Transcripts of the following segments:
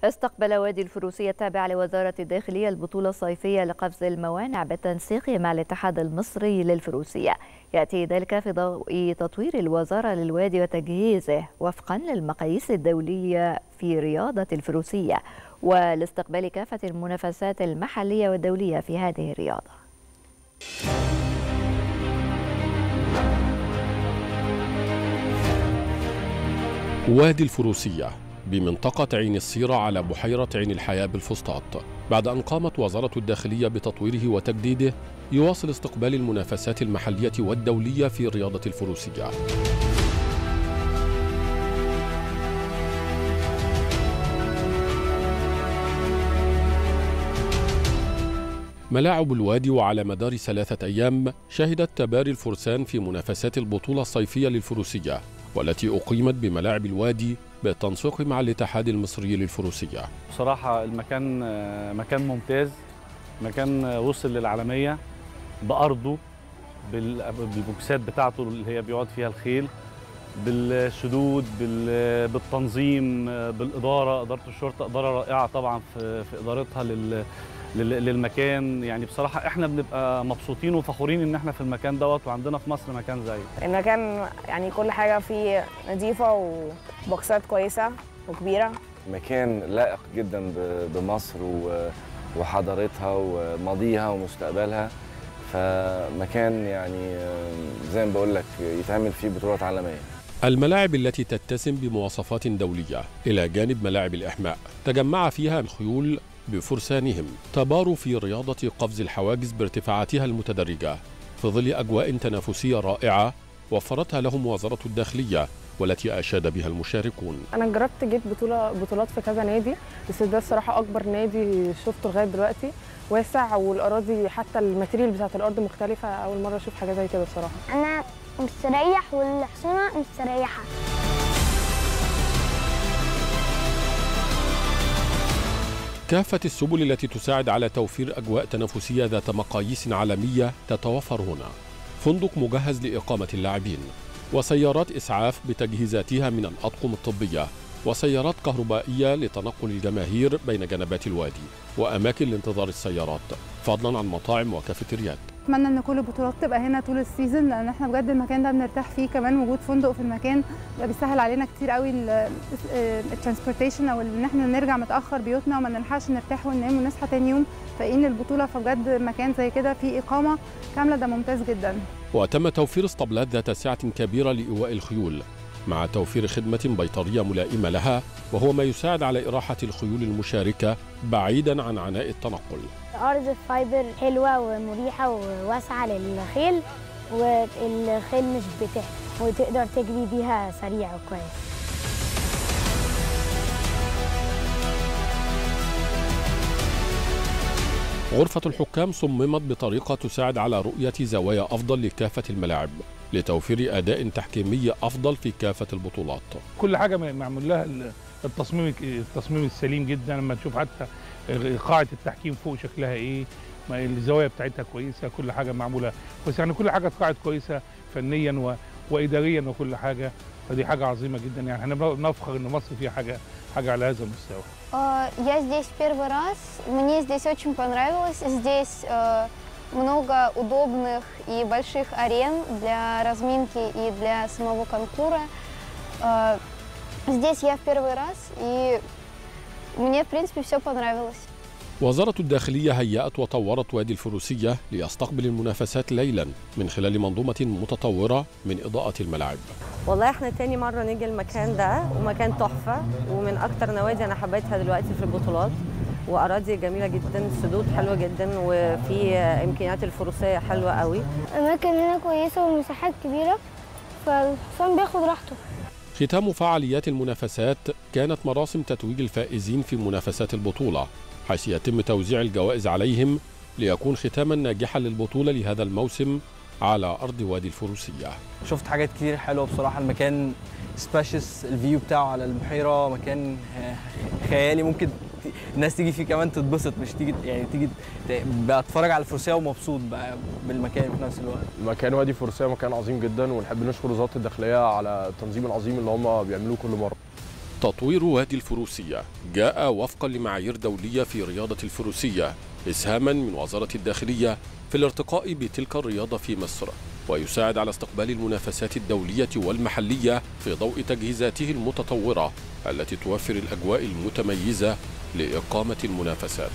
استقبل وادي الفروسية التابع لوزارة الداخلية البطولة الصيفية لقفز الموانع بالتنسيق مع الاتحاد المصري للفروسية. يأتي ذلك في ضوء تطوير الوزارة للوادي وتجهيزه وفقا للمقاييس الدولية في رياضة الفروسية، ولاستقبال كافة المنافسات المحلية والدولية في هذه الرياضة. وادي الفروسية بمنطقة عين السيرة على بحيرة عين الحياة بالفسطاط، بعد أن قامت وزارة الداخلية بتطويره وتجديده، يواصل استقبال المنافسات المحلية والدولية في رياضة الفروسية. ملاعب الوادي وعلى مدار 3 أيام شهدت تباري الفرسان في منافسات البطولة الصيفية للفروسية، والتي أقيمت بملاعب الوادي بالتنسيق مع الاتحاد المصري للفروسية. بصراحة المكان مكان ممتاز، مكان وصل للعالمية بأرضه، بالبوكسات بتاعته اللي هي بيقعد فيها الخيل، بالسدود، بالتنظيم، بالإدارة. إدارة الشرطة إدارة رائعة طبعا في إدارتها للمكان. يعني بصراحة احنا بنبقى مبسوطين وفخورين ان احنا في المكان دوت وعندنا في مصر مكان زيه. المكان يعني كل حاجة فيه نظيفة وبوكسات كويسة وكبيرة. مكان لائق جدا بمصر وحضارتها وماضيها ومستقبلها، فمكان يعني زي ما بقول لك يتعمل فيه بطولات عالمية. الملاعب التي تتسم بمواصفات دولية إلى جانب ملاعب الإحماء تجمع فيها الخيول بفرسانهم، تباروا في رياضة قفز الحواجز بارتفاعاتها المتدرجة في ظل أجواء تنافسية رائعة وفرتها لهم وزارة الداخلية، والتي أشاد بها المشاركون. أنا جربت جيت بطولات في كذا نادي، بس ده الصراحة أكبر نادي شفته لغاية دلوقتي، واسع، والأراضي حتى الماتيريال بتاعت الأرض مختلفة. أول مرة أشوف حاجة زي كده الصراحة. أنا مستريح والحصانة مستريحة. كافة السبل التي تساعد على توفير أجواء تنافسية ذات مقاييس عالمية تتوفر هنا. فندق مجهز لإقامة اللاعبين، وسيارات إسعاف بتجهيزاتها من الأطقم الطبية، وسيارات كهربائية لتنقل الجماهير بين جنبات الوادي، وأماكن لانتظار السيارات، فضلا عن مطاعم وكافيتريات. اتمنى ان كل البطولات تبقى هنا طول السيزون، لان احنا بجد المكان ده بنرتاح فيه. كمان وجود فندق في المكان ده بيسهل علينا كتير قوي الترانسبورتيشن، او ان احنا نرجع متاخر بيوتنا وما نلحقش نرتاح وننام ونصحى تاني يوم فايقين للبطوله. فبجد مكان زي كده فيه اقامه كامله ده ممتاز جدا. وتم توفير اسطبلات ذات سعه كبيره لايواء الخيول، مع توفير خدمة بيطرية ملائمة لها، وهو ما يساعد على إراحة الخيول المشاركة بعيداً عن عناء التنقل. أرض الفايبر حلوة ومريحة وواسعة للخيل، والخيل مش بتحت وتقدر تجري بيها سريع وكويس. غرفة الحكام صممت بطريقة تساعد على رؤية زوايا أفضل لكافة الملاعب، لتوفير أداء تحكيمي أفضل في كافة البطولات. كل حاجة معمول لها التصميم السليم جدا. لما تشوف حتى قاعة التحكيم فوق شكلها إيه، الزوايا بتاعتها كويسة، كل حاجة معمولة كويسة. يعني كل حاجة قاعدة كويسة فنيا وإداريا وكل حاجة، فدي حاجة عظيمة جدا. يعني احنا بنفخر إن مصر فيها حاجة على هذا المستوى. Я здесь первый раз. Мне здесь очень понравилось. Здесь много удобных и больших арен для разминки и для самого конкура. Здесь я в первый раз, и мне, в принципе, все понравилось. وزارة الداخلية هيأت وطورت وادي الفروسية ليستقبل المنافسات ليلا من خلال منظومة متطورة من إضاءة الملاعب. والله احنا تاني مرة نيجي المكان ده، ومكان تحفة، ومن أكتر نوادي أنا حبيتها دلوقتي في البطولات، وأراضي جميلة جدا، سدود حلوة جدا، وفي إمكانيات الفروسية حلوة قوي. الأماكن هنا كويسة ومساحات كبيرة، فالحصان بياخد راحته. ختام فعاليات المنافسات كانت مراسم تتويج الفائزين في منافسات البطولة، حيث يتم توزيع الجوائز عليهم ليكون ختاما ناجحا للبطولة لهذا الموسم على أرض وادي الفروسية. شفت حاجات كتير حلوة بصراحة. المكان سبيشس، الفيو بتاعه على البحيرة مكان خيالي، ممكن الناس تيجي فيه كمان تتبسط، مش تيجي يعني تيجي بقى تتفرج على الفروسية ومبسوط بقى بالمكان في نفس الوقت. مكان وادي الفروسية مكان عظيم جدا، ونحب نشكر وزارة الداخلية على التنظيم العظيم اللي هم بيعملوه كل مرة. تطوير وادي الفروسية جاء وفقا لمعايير دولية في رياضة الفروسية إسهاما من وزارة الداخلية في الارتقاء بتلك الرياضة في مصر، ويساعد على استقبال المنافسات الدولية والمحلية في ضوء تجهيزاته المتطورة التي توفر الأجواء المتميزة لإقامة المنافسات.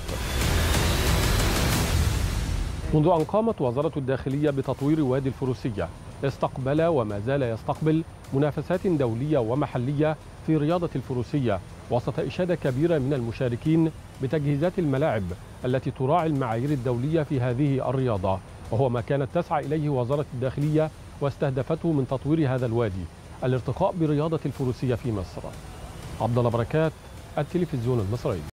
منذ أن قامت وزارة الداخلية بتطوير وادي الفروسية استقبل وما زال يستقبل منافسات دولية ومحلية في رياضة الفروسية وسط إشادة كبيرة من المشاركين بتجهيزات الملاعب التي تراعي المعايير الدولية في هذه الرياضة، وهو ما كانت تسعى إليه وزارة الداخلية واستهدفته من تطوير هذا الوادي، الارتقاء برياضة الفروسية في مصر. عبد الله بركات، التلفزيون المصري.